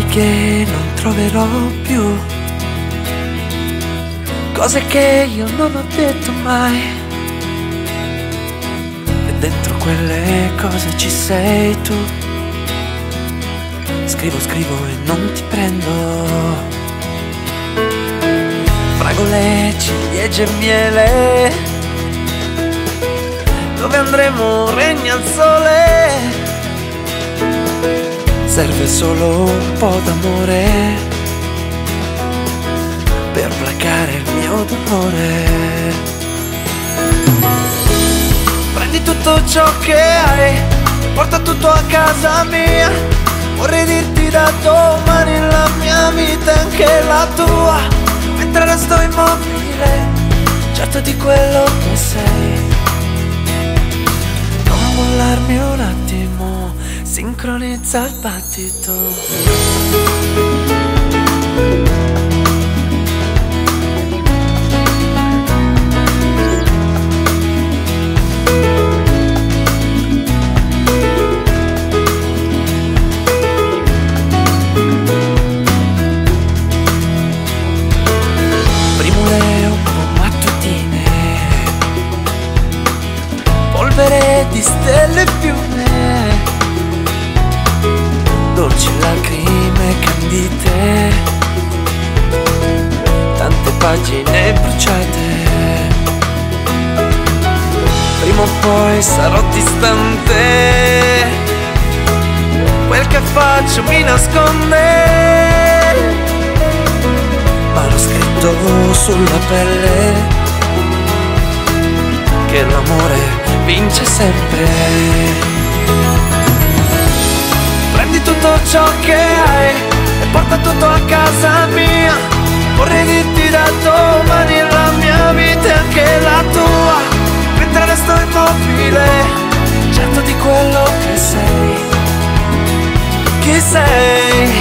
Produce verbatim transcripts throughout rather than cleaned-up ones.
che non troverò più, cose che io non ho detto mai, e dentro quelle cose ci sei tu. Scrivo, scrivo e non ti prendo, fragole, ciliegie e miele, dove andremo regna il sole. Serve solo un po' d'amore per placare il mio dolore. Prendi tutto ciò che hai e porta tutto a casa mia. Vorrei dirti da domani la mia vita e anche la tua, mentre resto immobile, certo di quello che sei. Non mollarmi un attimo, sincronizza il battito. Primule un po' mattutine, polvere di stelle e fiume, dolci lacrime candite, tante pagine bruciate. Prima o poi sarò distante, quel che faccio mi nasconde, ma l'ho scritto sulla pelle che l'amore vince sempre. Prendi tutto ciò che hai e porta tutto a casa mia. Vorrei dirti da domani la mia vita e anche la tua, mentre resto immobile, certo di quello che sei. Chi sei?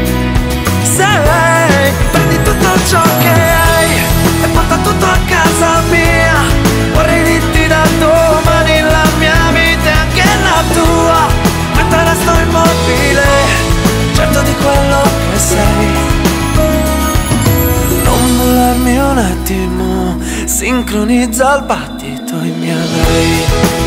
Sei. Prendi tutto ciò che hai e porta tutto a casa mia. Vorrei dirti da domani la mia vita e anche la tua, mentre resto immobile, certo di quello che sei. Non mollarmi un attimo, sincronizza il battito e mi avrai.